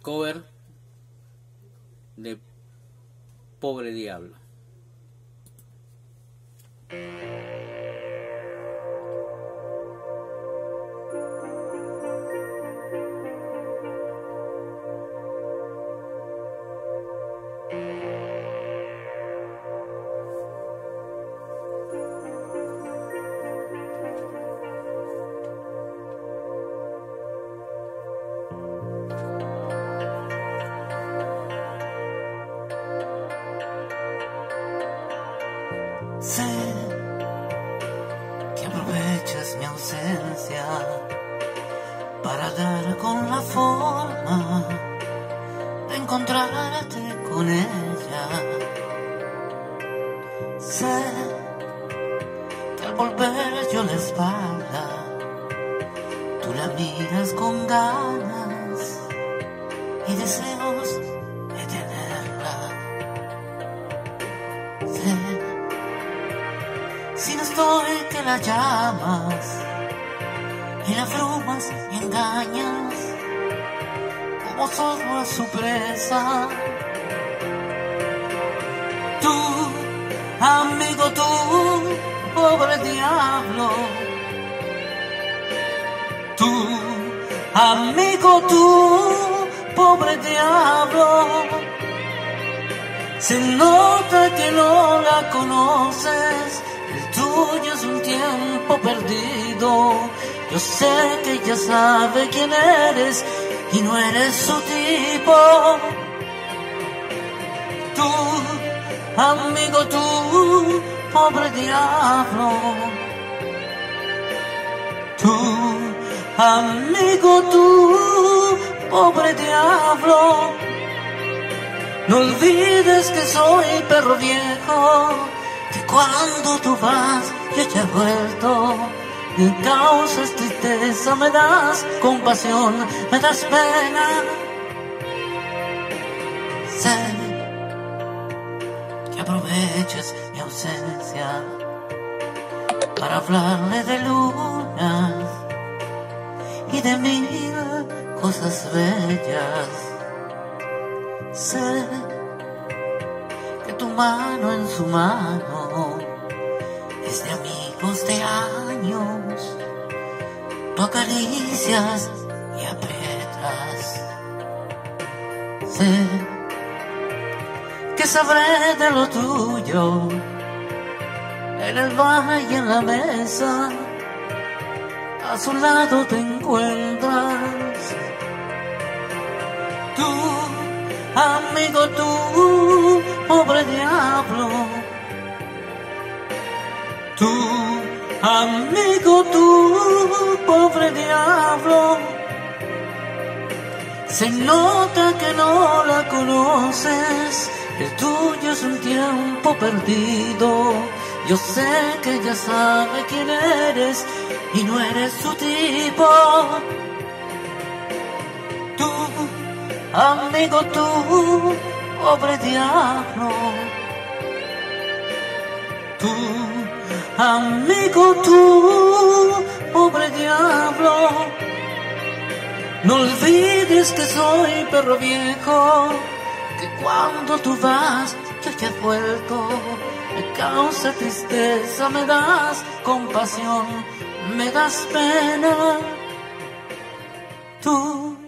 cover de Pobre Diablo. Sé que aprovechas mi ausencia para dar con la forma de encontrarte con ella. Sé que al volver yo la espalda, tú la miras con ganas y deseos de tenerla. Sé si no estoy que la llamas y la abrumas y engañas como zorro a su presa. Tú, amigo, tú, pobre diablo. Tú, amigo, tú, pobre diablo. Se nota que no la conoces. El tuyo es un tiempo perdido. Yo sé que ella sabe quién eres y no eres su tipo. Tú, amigo, tú, pobre diablo. Tú, amigo, tú, pobre diablo. No olvides que soy perro viejo, que cuando tú vas yo ya he vuelto. Me causas tristeza, me das compasión, me das pena. Sé que aprovechas mi ausencia para hablarle de lunas y de mil cosas bellas. Sé que tu mano en su mano es de amigos de años. Tú acaricias y aprietas. Sé que sabré de lo tuyo en el bar y en la mesa. A su lado te encuentras. Tú, amigo, tú, pobre diablo. Tú, amigo, tú, pobre diablo. Se nota que no la conoces. El tuyo es un tiempo perdido. Yo sé que ella sabe quién eres y no eres su tipo. Tú, amigo, tú, pobre diablo. Tú, amigo, tú, pobre diablo. No olvides que soy perro viejo, que cuando tú vas yo ya he vuelto. Me causa tristeza, me das compasión, me das pena. Tú,